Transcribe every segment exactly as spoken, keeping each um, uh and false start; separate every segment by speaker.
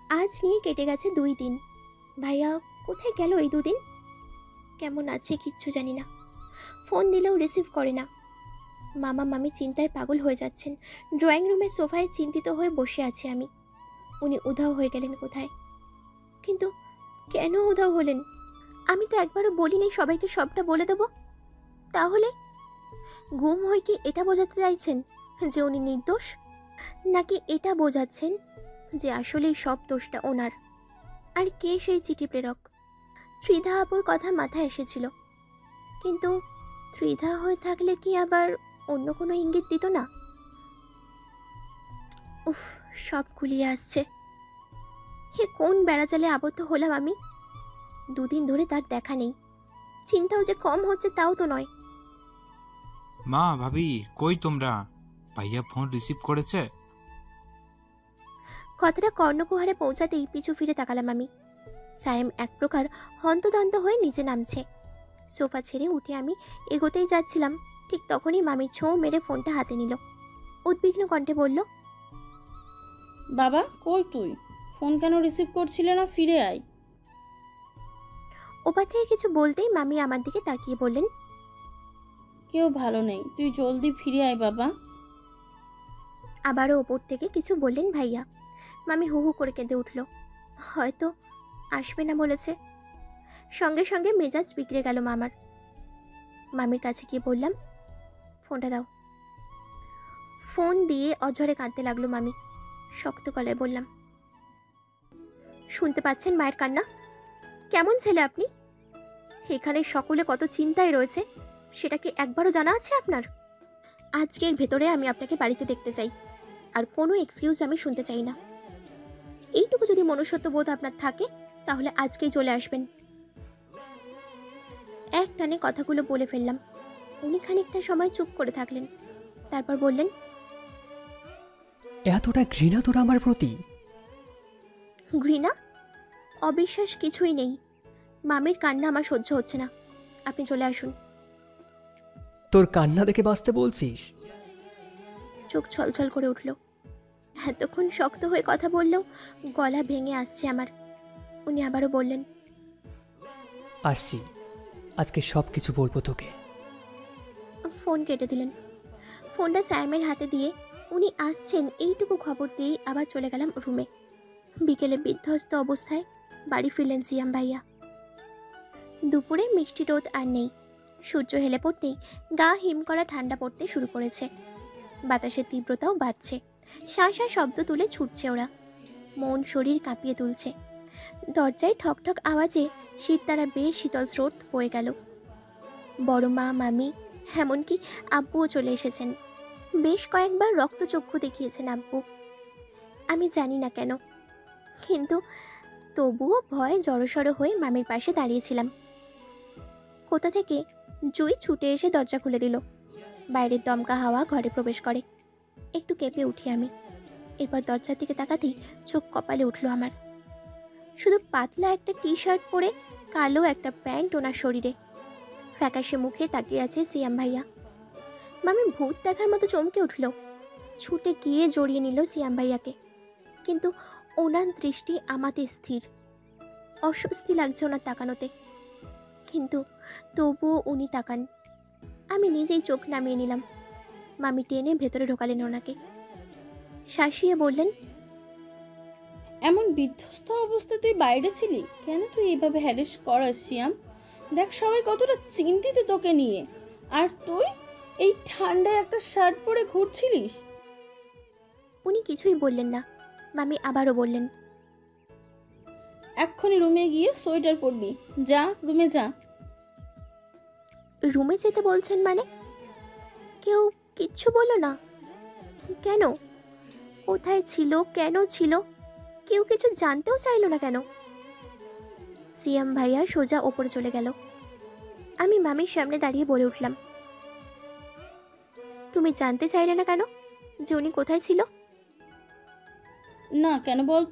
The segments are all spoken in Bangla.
Speaker 1: আজ নিয়ে কেটে গেছে দুই দিন। ভাইয়া কোথায় গেল এই দুদিন? কেমন আছে কিচ্ছু জানি না। ফোন দিলেও রিসিভ করে না। মামা মামি চিন্তায় পাগল হয়ে যাচ্ছেন। ড্রয়িং রুমের সোফায় চিন্তিত হয়ে বসে আছি আমি। উনি উধাও হয়ে গেলেন কোথায়? কিন্তু কেন উধাও হলেন? আমি তো একবারও বলিনি সবাইকে সবটা বলে দেব। তাহলে গুম হয়ে কি এটা বোঝাতে চাইছেন যে উনি নির্দোষ, নাকি এটা বোঝাচ্ছেন যে আসলেই সব দোষটা ওনার? আর কে সেই চিঠি প্রেরক? ত্রিধা আপুর কথা মাথায় এসেছিল, কিন্তু ত্রিধা হয়ে থাকলে কি আবার অন্য কোনো ইঙ্গিত দিত না? উফ, সব গুলিয়ে আসছে। হে কোন বেড়াজালে আবদ্ধ হলাম আমি! দুদিন ধরে তার দেখা নেই। চিন্তাও যে কম হচ্ছে তাও তো নয়।
Speaker 2: মা, ভাবি, কই তোমরা? ভাইয়া ফোন রিসিভ করেছে?
Speaker 1: কথাটা কর্ণকুহারে পৌঁছাতেই পিছু ফিরে তাকালাম আমি। সায়েম এক প্রকার হন্তদন্ত হয়ে নিচে নামছে। সোফা ছেড়ে উঠে আমি এগোতেই যাচ্ছিলাম, ঠিক তখনই মামি ছোঁ মেরে ফোনটা হাতে নিল। উদ্বিগ্ন কণ্ঠে বলল,
Speaker 3: বাবা কই তুই? ফোন কেন রিসিভ করছিলে না? ফিরে আয়।
Speaker 1: ওপার থেকে কিছু বলতেই মামি আমার দিকে তাকিয়ে বললেন,
Speaker 3: কেউ ভালো নেই, তুই জলদি ফিরে আয় বাবা।
Speaker 1: আবারও ওপর থেকে কিছু বললেন ভাইয়া। মামি হু হু করে কেঁদে উঠল। হয়তো আসবে না বলেছে। সঙ্গে সঙ্গে মেজাজ বিগড়ে গেল মামার। মামির কাছে গিয়ে বললাম, ফোনটা দাও। ফোন দিয়ে অঝরে কাঁদতে লাগলো মামি। শক্ত গলায় বললাম, শুনতে পাচ্ছেন মায়ের কান্না? কেমন ছেলে আপনি? এখানে সকলে কত চিন্তায় রয়েছে, সেটা কি একবারও জানা আছে আপনার? আজকের ভেতরে আমি আপনাকে বাড়িতে দেখতে চাই, আর কোনো এক্সকিউজ আমি শুনতে চাই না। এইটুকু যদি মনুষ্যত্ব বোধ আপনার থাকে তাহলে আজকেই চলে আসবেন। এক টানে কথাগুলো বলে ফেললাম। উনি খানিকটা সময় চুপ করে থাকলেন, তারপর বললেন,
Speaker 4: এতটা ঘৃণা তোর আমার প্রতি?
Speaker 1: ঘৃণা অবিশ্বাস কিছুই নেই। মামির কান্না আমার সহ্য হচ্ছে না, আপনি চলে আসুন।
Speaker 4: তোর কান্না দেখে বাঁচতে বলছিস?
Speaker 1: চোখ ছলছল করে উঠল। এতক্ষণ শক্ত হয়ে কথা বললেও গলা ভেঙে আসছে আমার। উনি আবারও বললেন,
Speaker 4: আসছি, আজকে সব কিছু বলবো তোকে।
Speaker 1: ফোন কেটে দিলেন। ফোনটা সায়েমের হাতে দিয়ে উনি আসছেন এইটুকু খবর দিয়েই আবার চলে গেলাম রুমে। বিকেলে বিধ্বস্ত অবস্থায় বাড়ি ফিরলেন সিয়াম ভাইয়া। দুপুরে মিষ্টি রোদ আর নেই। সূর্য হেলে পড়তেই গা হিম করা ঠান্ডা পড়তে শুরু করেছে। বাতাসের তীব্রতাও বাড়ছে। শা শা শব্দ তুলে ছুটছে ওরা। মন শরীর কাঁপিয়ে তুলছে। দরজায় ঠকঠক আওয়াজে শীত তারা বেশ শীতল স্রোত বয়ে গেল। বড় মা, মামি, এমনকি আব্বুও চলে এসেছেন। বেশ কয়েকবার রক্তচক্ষু দেখিয়েছেন আব্বু। আমি জানি না কেন, কিন্তু তবুও ভয়ে জড়সড় হয়ে মামির পাশে দাঁড়িয়েছিলাম। কোথা থেকে জুই ছুটে এসে দরজা খুলে দিল। বাইরের দমকা হাওয়া ঘরে প্রবেশ করে। একটু কেঁপে উঠি আমি। এরপর দরজার দিকে তাকাতেই চোখ কপালে উঠল আমার। শুধু পাতলা একটা টি শার্ট পরে কালো একটা প্যান্ট ওনার শরীরে। ফ্যাকাশে মুখে তাকিয়ে আছে সিয়াম ভাইয়া। মামি ভূত দেখার মতো চমকে উঠল। ছুটে গিয়ে জড়িয়ে নিল সিয়াম ভাইয়াকে, কিন্তু ওনার দৃষ্টি আমাতে স্থির। অস্বস্তি লাগছে ওনার তাকানোতে, কিন্তু তবুও উনি তাকান। আমি নিজেই চোখ নামিয়ে নিলাম। মামি টেনে ভেতরে ঢোকালেন ওনাকে। শাসিয়ে বললেন,
Speaker 3: এমন বিধ্বস্ত অবস্থায় তুই বাইরে ছিলি কেন? তুই এইভাবে হ্যারেস করাস শিয়াম? দেখ সবাই কতটা চিন্তিত তোকে নিয়ে, আর তুই এই ঠান্ডায় একটা শার্ট পরে ঘুরছিলিস।
Speaker 1: উনি কিছুই বললেন না। মামি আবারও বললেন,
Speaker 3: এক্ষুনি রুমে গিয়ে সোয়েটার পরবি। যা, রুমে যা।
Speaker 1: রুমে যেতে বলছেন মানে? কেউ কিচ্ছু বলল না? কেন? কোথায় ছিল, কেন ছিল, কেউ কিছু জানতেও চাইল না কেন? সিয়াম ভাইয়া সোজা ওপরে চলে গেল। আমি মামির সামনে দাঁড়িয়ে বলে উঠলাম, তুমি জানতে চাইলে না কেন যে উনি কোথায় ছিল?
Speaker 3: না, কেন বলতো?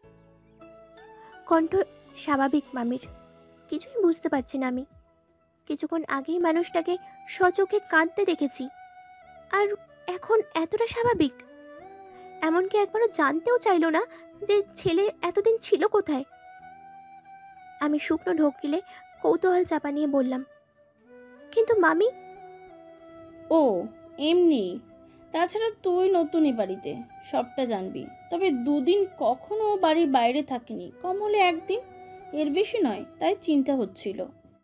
Speaker 1: কণ্ঠ স্বাভাবিক মামির। কিছুই বুঝতে পারছি না আমি। কিছুক্ষণ আগেই মানুষটাকে সচোখে কাঁদতে দেখেছি, আর এখন এতটা স্বাভাবিক। এমনকি একবারও জানতেও চাইল না যে ছেলে এতদিন ছিল কোথায়? আমি শুকনো ঢোক গিলে কৌতূহল চাপা নিয়ে বললাম, কিন্তু মামি।
Speaker 3: ও, এমনি। তাছাড়া তুই নতুন এ বাড়িতে, সবটা জানবি। তবে দুদিন কখনো বাড়ির বাইরে থাকিনি, কম হলে একদিন, এর বেশি নয়, তাই চিন্তা হচ্ছিল।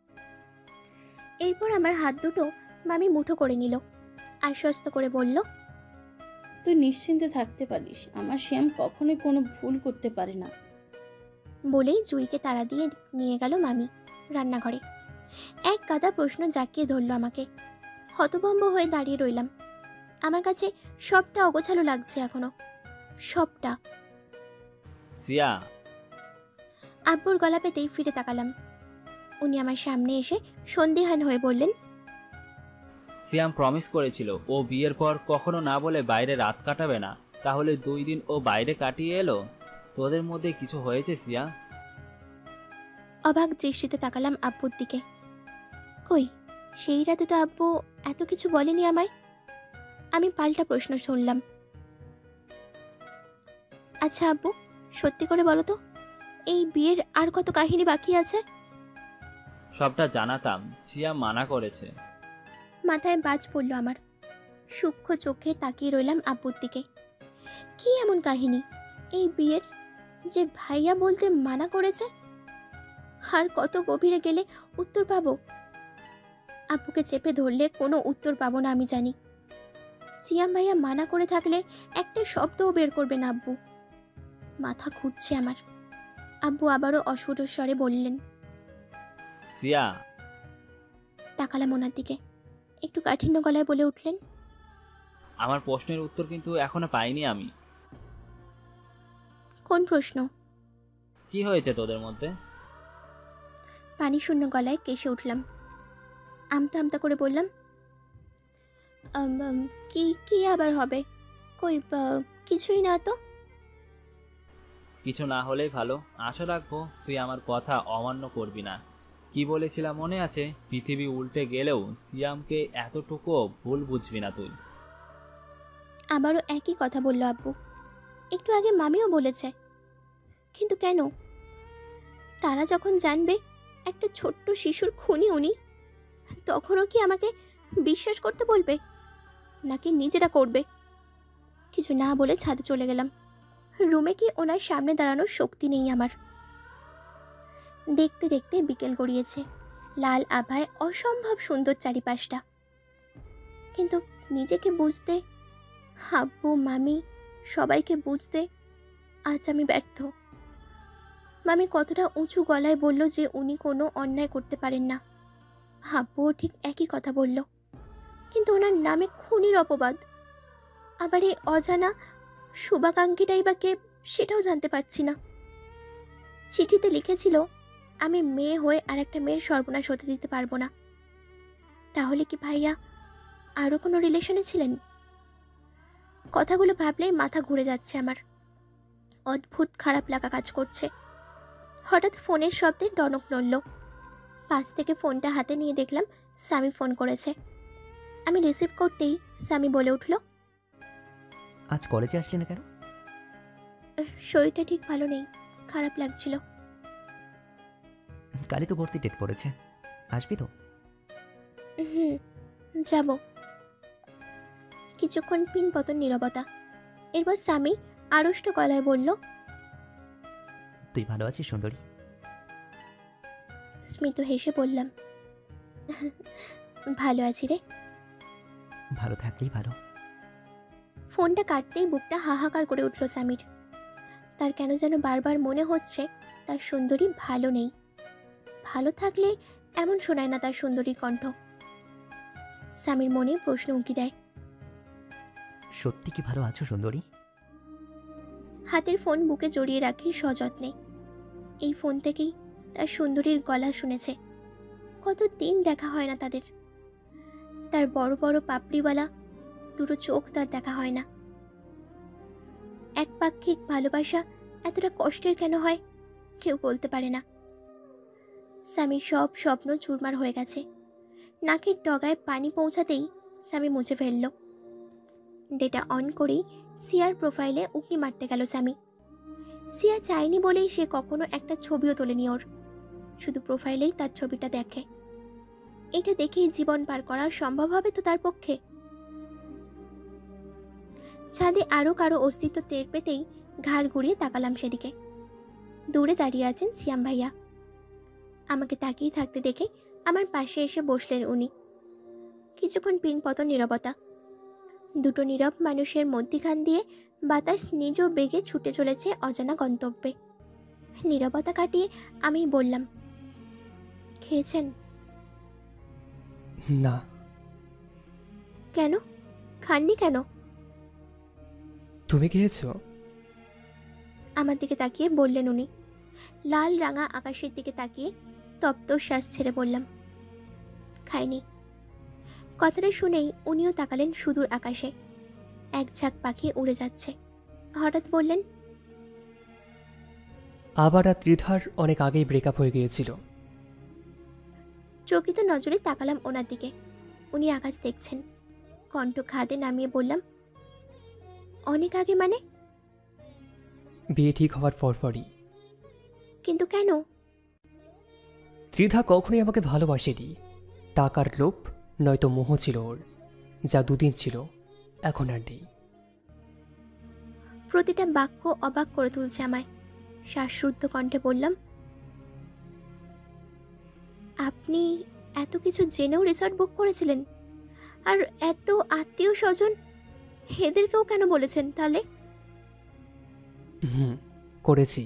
Speaker 1: এরপর আমার হাত দুটো মামি মুঠো করে নিল, আশ্বস্ত করে বলল,
Speaker 3: তুই নিশ্চিন্তে থাকতে পারিস, আমার শ্যাম কখনোই কোনো ভুল করতে পারে না।
Speaker 1: বলেই জুইকে তাড়া দিয়ে নিয়ে গেল মামি রান্নাঘরে। এক গাদা প্রশ্ন জাকিয়ে ধরল আমাকে। হতভম্ব হয়ে দাঁড়িয়ে রইলাম। আমার কাছে সবটা অগোছালো লাগছে এখনো, সবটা।
Speaker 5: সিয়া,
Speaker 1: আব্বুর গলা পেতেই ফিরে তাকালাম। উনি আমার সামনে এসে সন্দিহান হয়ে বললেন,
Speaker 5: সিয়াম প্রমিস করেছিল ও বিয়ের পর কখনো না বলে বাইরে রাত কাটাবে না, তাহলে দুই দিন ও বাইরে কাটিয়ে এলো। তোদের মধ্যে কিছু হয়েছে সিয়া?
Speaker 1: অবাক দৃষ্টিতে তাকালাম আব্বুর দিকে। কই, সেই রাতে তো আব্বু এত কিছু বলেনি আমায়। আমি পাল্টা প্রশ্ন শুনলাম, আচ্ছা আব্বু, সত্যি করে বলো তো, এই বিয়ের আর কত কাহিনী বাকি আছে?
Speaker 5: সবটা জানাতাম, সিয়া মানা করেছে।
Speaker 1: মাথায় বাজ পড়ল আমার। সূক্ষ্ম চোখে তাকিয়ে রইলাম আব্বুর দিকে। কি এমন কাহিনী এই বিয়ের যে ভাইয়া বলতে মানা করেছে? আর কত গভীরে গেলে উত্তর পাবো? আব্বুকে চেপে ধরলে কোনো উত্তর পাবো না আমি জানি। সিয়াম ভাইয়া মানা করে থাকলে একটা শব্দও বের করবে না আব্বু। মাথা ঘুরছে আমার। আব্বু আবারও অস্ফুট স্বরে বললেন।
Speaker 5: সিয়া,
Speaker 1: তাকালাম ওনার দিকে। একটু কাঠিন্য গলায় বলে উঠলেন,
Speaker 5: আমার প্রশ্নের উত্তর কিন্তু এখনো পাইনি আমি।
Speaker 1: কোন প্রশ্ন?
Speaker 5: কি হয়েছে তোদের মধ্যে?
Speaker 1: পানি শূন্য গলায় কেসে উঠলাম। আমতা আমতা করে বললাম, "আম, আম, কি কি আবার হবে? কই, আ, কিছুই না তো।"
Speaker 5: কিছু না হলেই ভালো। আশা রাখবো তুই আমার কথা অমান্য করবি না। কি বলেছিলাম মনে আছে? পৃথিবী উল্টে গেলেও সিয়ামকে এতটুকুও ভুল বুঝবি না তুই।
Speaker 1: আবারও একই কথা বলল আব্বু। একটু আগে মামিও বলেছে। কিন্তু কেন? তারা যখন জানবে একটা ছোট্ট শিশুর খুনি উনি, তখনও কি আমাকে বিশ্বাস করতে বলবে, নাকি নিজেরা করবে? কিছু না বলে ছাদে চলে গেলাম। রুমে কি ওনার সামনে দাঁড়ানোর শক্তি নেই আমার। দেখতে দেখতে বিকেল গড়িয়েছে। লাল আভায় অসম্ভব সুন্দর চারিপাশটা। কিন্তু নিজেকে বুঝতে, আব্বু মামি সবাইকে বুঝতে আজ আমি ব্যর্থ। মামি কতটা উঁচু গলায় বলল যে উনি কোনো অন্যায় করতে পারেন না। আব্বুও ঠিক একই কথা বলল, কিন্তু ওনার নামে খুনির অপবাদ। আবার এই অজানা শুভাকাঙ্ক্ষীটাই বা কে, সেটাও জানতে পারছি না। চিঠিতে লিখেছিল আমি মেয়ে হয়ে আর একটা মেয়ের সর্বনাশ হতে দিতে পারবো না। তাহলে কি ভাইয়া আরও কোনো রিলেশনে ছিলেন? কথাগুলো ভাবলেই মাথা ঘুরে যাচ্ছে আমার। অদ্ভুত খারাপ লাগা কাজ করছে। হঠাৎ ফোনের শব্দে ডনক নড়ল। পাশ থেকে ফোনটা হাতে নিয়ে দেখলাম স্বামী ফোন করেছে। আমি রিসিভ করতেই স্বামী বলে উঠল,
Speaker 6: আজ কলেজে আসলি না কেন?
Speaker 1: শরীরটা ঠিক ভালো নেই, খারাপ লাগছিল।
Speaker 6: কালই তো ভর্তি ডেট পড়েছে, আসবি তো?
Speaker 1: হুম, যাব। কিছুক্ষণ পিনপতন নীরবতা। এরপর স্বামী আড়ষ্ট গলায় বলল,
Speaker 6: তুই ভালো আছিস সুন্দরী?
Speaker 1: স্মিত হেসে বললাম, ভালো আছি রে।
Speaker 6: ভালো থাকলেই ভালো।
Speaker 1: ফোনটা কাটতেই বুকটা হাহাকার করে উঠল স্বামীর। তার কেন যেন বারবার মনে হচ্ছে তার সুন্দরী ভালো নেই। ভালো থাকলে এমন শোনায় না তার সুন্দরী কণ্ঠ। স্বামীর মনে প্রশ্ন উঁকি দেয়।
Speaker 6: সত্যি কি ভালো আছো সুন্দরী?
Speaker 1: হাতের ফোন বুকে জড়িয়ে রাখি সযত্নে। এই ফোন থেকেই তার সুন্দরীর গলা শুনেছে। কত দিন দেখা হয় না তাদের। তার বড় বড় পাপড়িওয়ালা দুটো চোখ তার দেখা হয় না। একপাক্ষিক ভালোবাসা এতটা কষ্টের কেন হয় কেউ বলতে পারে না। স্বামীর সব স্বপ্ন চুরমার হয়ে গেছে। নাকের ডগায় পানি পৌঁছাতেই স্বামী মুছে ফেলল। ডেটা অন করেই সিয়ার প্রোফাইলে উঁকি মারতে গেল স্বামী। সিয়া চায়নি বলেই সে কখনো একটা ছবিও তোলেনি ওর, শুধু প্রোফাইলেই তার ছবিটা দেখে। এটা দেখেই জীবন পার করা সম্ভব হবে তো তার পক্ষে? ছাদে আরো কারো অস্তিত্ব টের পেতেই ঘাড় ঘুরিয়ে তাকালাম সেদিকে। দূরে দাঁড়িয়ে আছেন সিয়াম ভাইয়া। আমাকে তাকিয়ে থাকতে দেখে আমার পাশে এসে বসলেন উনি। কিছুক্ষণ পিনপতন নীরবতা। দুটো নীরব মানুষের মধ্যিখান দিয়ে বাতাস নিজ বেগে ছুটে চলেছে অজানা গন্তব্যে। নীরবতা কাটিয়ে আমি বললাম, খেয়েছেন?
Speaker 4: না।
Speaker 1: কেন? খাননি কেন?
Speaker 4: তুমি খেয়েছো?
Speaker 1: আমার দিকে তাকিয়ে বললেন উনি। লাল রাঙা আকাশের দিকে তাকিয়ে তপ্ত শ্বাস ছেড়ে বললাম, খাইনি। কথাটা শুনেই উনিও তাকালেন সুদূর আকাশে। এক ঝাঁক পাখি উড়ে যাচ্ছে। হঠাৎ বললেন,
Speaker 4: আবার আর ত্রিধার অনেক আগেই ব্রেকআপ হয়ে গিয়েছিল।
Speaker 1: চকিত নজরে তাকালাম ওনার দিকে। উনি আকাশ দেখছেন। কণ্ঠ খাদে নামিয়ে বললাম, অনেক আগে মানে?
Speaker 4: বিয়ে ঠিক হওয়ার পরপরই।
Speaker 1: কিন্তু কেন?
Speaker 4: ত্রিধা কখনোই আমাকে ভালোবাসেনি। টাকার লোভ নয়তো মোহ ছিল ওর, যা দুদিন ছিল, এখন আর নেই।
Speaker 1: প্রতিটা বাক্য অবাক করে তুলছে আমায়। শ্বাসরুদ্ধ কণ্ঠে বললাম, আপনি এত কিছু জেনেও রিসর্ট বুক করেছিলেন? আর এত আত্মীয় স্বজন, এদেরকেও কেন বলেছেন তাহলে?
Speaker 4: হুম, করেছি।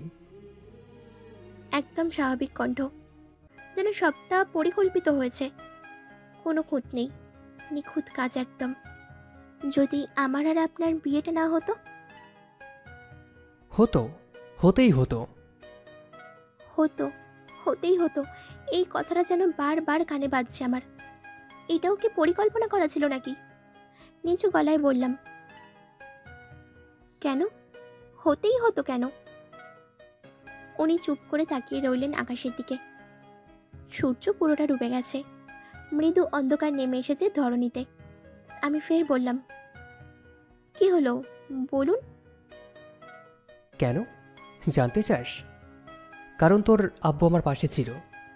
Speaker 1: একদম স্বাভাবিক কণ্ঠ, যেন সবটা পরিকল্পিত হয়েছে। কোনো খুঁত নেই, নিখুঁত কাজ একদম। যদি আমার আর আপনার বিয়েটা না হতো?
Speaker 4: হতো, হতেই হতো।
Speaker 1: হতো, হতেই হতো, এই কথাটা যেন বারবার কানে বাজছে আমার। এটাও কি পরিকল্পনা করা ছিল নাকি? নিচু গলায় বললাম, কেন? হতেই হতো কেন? উনি চুপ করে তাকিয়ে রইলেন আকাশের দিকে। সূর্য পুরোটা ডুবে গেছে। মৃদু অন্ধকার নেমে এসেছে ধরণীতে। আমি ফের বললাম, কি হলো বলুন।
Speaker 4: কেন জানতে চাস? কারণ তোর আব্বু আমার পাশে ছিল।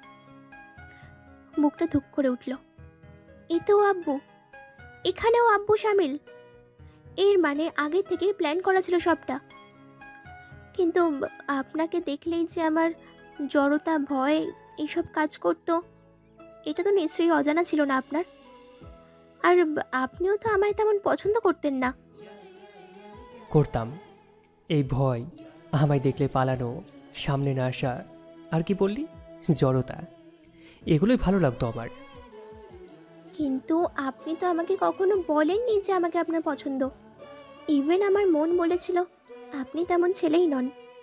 Speaker 1: বুকটা ধুক করে উঠল। এতেও আব্বু? এখানেও আব্বু সামিল? এর মানে আগে থেকেই প্ল্যান করা ছিল সবটা। কিন্তু আপনাকে দেখলেই যে আমার জড়তা, ভয় এইসব কাজ করতো, এটা তো নিশ্চয়ই অজানা ছিল না আপনার। আর আপনিও তো আমায় তেমন পছন্দ করতেন না।
Speaker 4: করতাম। এই ভয়, আমায় দেখলে পালানো, সামনে না আসা, আর কি বললি, জড়তা, এগুলোই ভালো লাগতো আমার।
Speaker 1: কিন্তু আপনি তো আমাকে কখনো বলেননি যে আমাকে আপনার পছন্দ। ইভেন আমার মন বলেছিল আপনি তেমন ছেলেই নন।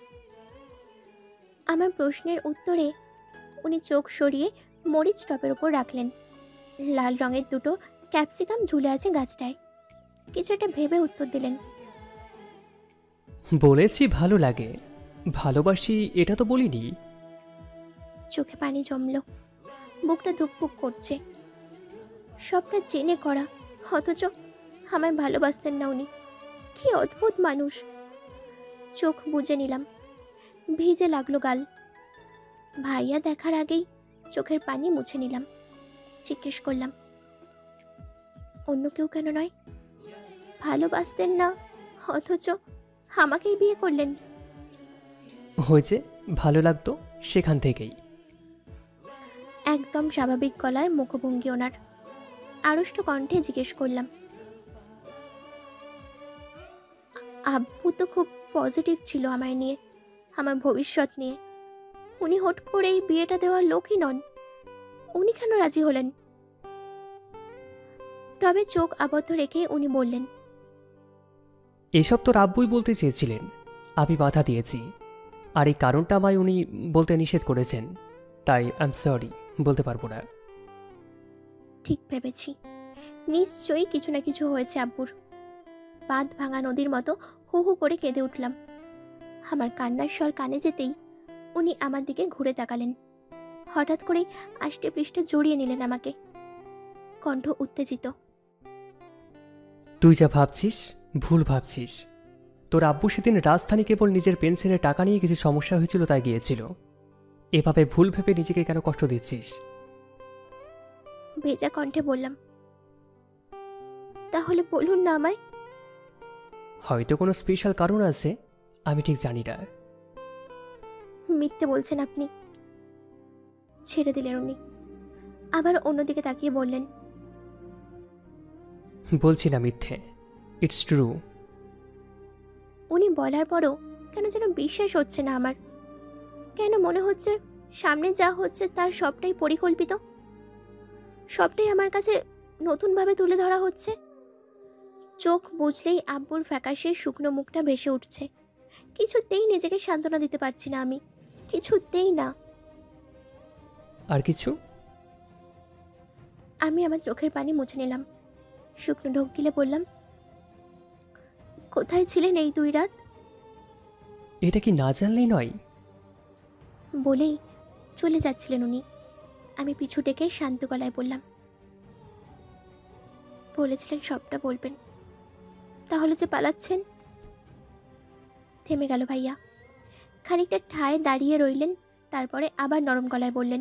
Speaker 1: আমার প্রশ্নের উত্তরে উনি চোখ সরিয়ে মরিচ টপের উপর রাখলেন। লাল রঙের দুটো ক্যাপসিকাম ঝুলে আছে গাছটায়। কিছু একটা ভেবে উত্তর দিলেন,
Speaker 4: বলেছি ভালো লাগে, ভালোবাসি এটা তো বলিনি।
Speaker 1: চোখে পানি জমল, বুকটা ধুকপুক করছে। সবটা জেনে করা, অথচ আমায় ভালোবাসতেন না উনি। কি অদ্ভুত মানুষ। চোখ বুজে নিলাম, ভিজে লাগলো গাল। ভাইয়া দেখার আগেই চোখের পানি মুছে নিলাম। জিজ্ঞেস করলাম, অন্য কেউ কেন নয়? ভালোবাসতেন না, অথচ আমাকেই বিয়ে করলেন।
Speaker 4: হয়েছে, ভালো লাগতো সেখান থেকেই।
Speaker 1: একদম স্বাভাবিক গলায় মুখভঙ্গি ওনার। আড়ষ্ট কণ্ঠে জিজ্ঞেস করলাম, আব্বু তো খুব পজিটিভ ছিল আমায় নিয়ে, আমার ভবিষ্যৎ নিয়ে। উনি হট করে এই বিয়েটা দেওয়ার লোকই নন। উনি কেন রাজি হলেন? তবে চোখ আবদ্ধ রেখে উনি বললেন,
Speaker 4: এসব তোর আব্বুই বলতে চেয়েছিলেন, আমি বাধা দিয়েছি। আর এই কারণটা আমায় উনি বলতে নিষেধ করেছেন, তাই আই এম সরি, বলতে পারবো না।
Speaker 1: ঠিক ভেবেছি, নিশ্চয়ই কিছু না কিছু হয়েছে আব্বুর। বাঁধ ভাঙা নদীর মতো হু হু করে কেঁদে উঠলাম। আমার কান্নার স্বর কানে যেতেই উনি আমার দিকে ঘুরে তাকালেন। হঠাৎ করেই আষ্টে পৃষ্ঠে জড়িয়ে নিলেন আমাকে। কণ্ঠ উত্তেজিত,
Speaker 4: তুই যা ভাবছিস ভুল ভাবছিস। তোর আব্বু সেদিন রাজধানী কেবল নিজের পেনশনের টাকা নিয়ে কিছু সমস্যা হয়েছিল তাই গিয়েছিল। এভাবে ভুল ভেবে নিজেকে কেন কষ্ট দিচ্ছিস?
Speaker 1: ভেজা কণ্ঠে বললাম, তাহলে বলুন না আমায়।
Speaker 4: হয়তো কোনো স্পেশাল কারণ আছে, আমি ঠিক জানি না।
Speaker 1: মিথ্যে বলছেন আপনি। ছেড়ে দিলেন উনি। আবার অন্যদিকে তাকিয়ে বললেন,
Speaker 4: বলছি না মিথ্যে, ইটস ট্রু।
Speaker 1: উনি বলার পরও কেন যেন বিশ্বাস হচ্ছে না আমার। কেন মনে হচ্ছে সামনে যা হচ্ছে তার সবটাই পরিকল্পিত, সবটাই আমার কাছে নতুনভাবে তুলে ধরা হচ্ছে। চোখ বুঝলেই আব্বুর ফ্যাকাশে শুকনো মুখটা ভেসে উঠছে। কিছুতেই নিজেকে সান্ত্বনা দিতে পারছি না আমি, কিছুতেই না।
Speaker 4: আর কিছু?
Speaker 1: আমি আমার চোখের পানি মুছে নিলাম, শুকনো ঢোক গিলে বললাম, কোথায় ছিলেন এই দুই রাত?
Speaker 4: এটা কি না জানলেই নয়?
Speaker 1: বলেই চলে যাচ্ছিলেন উনি। আমি পিছু ডেকে শান্ত গলায় বললাম, বলেছিলেন সবটা বলবেন, তাহলে যে পালাচ্ছেন। থেমে গেল ভাইয়া, খানিকটা ঠায় দাঁড়িয়ে রইলেন, তারপরে আবার নরম গলায় বললেন,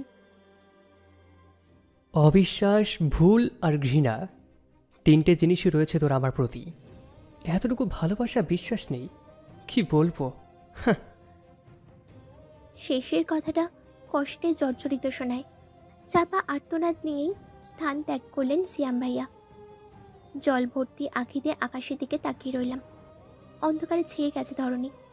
Speaker 4: অবিশ্বাস, ভুল আর ঘৃণা, তিনটে জিনিসই রয়েছে তোর আমার প্রতি। এতটুকু ভালোবাসা, বিশ্বাস নেই, কি বলবো।
Speaker 1: শেষের কথাটা কষ্টে জর্জরিত শোনায়। চাপা আর্তনাদ নিয়েই স্থান ত্যাগ করলেন সিয়াম ভাইয়া। জল ভর্তি আঁখিতে আকাশের দিকে তাকিয়ে রইলাম। অন্ধকারে ছেয়ে গেছে ধরণী।